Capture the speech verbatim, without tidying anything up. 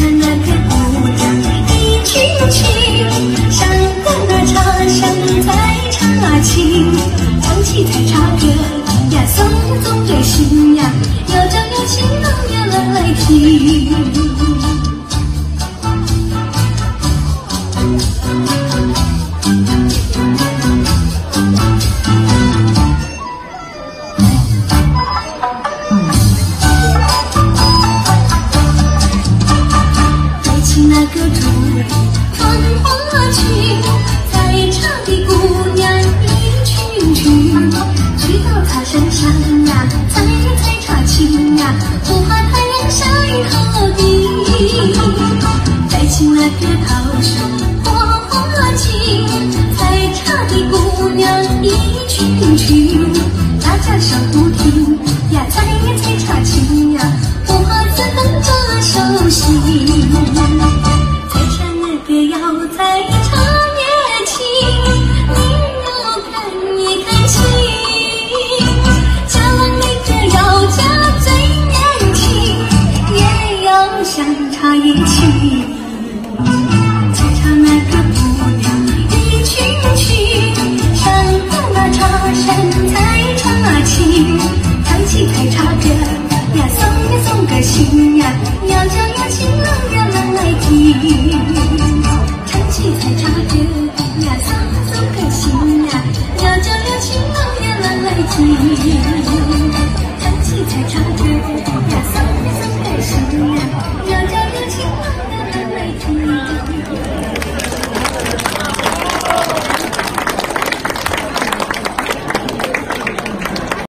唱那个姑娘一曲曲，上的那茶声在茶情，唱起采茶歌呀，送送着信呀，要将要新郎呀来来听。那个竹里穿花裙，采茶的姑娘一群群，去到茶山上呀，采采茶青呀，不怕太阳晒河底。再请那个桃树花花径，采茶的姑娘一群群，大家上不停呀，采采茶青呀，不怕自等着手心。要采茶也情，你要看一看清，嫁了那个要嫁最年轻，也要像茶也情。采茶那个姑娘一群群，上的那茶山采茶青，唱起采茶歌呀，送呀送个信呀，要叫呀新郎呀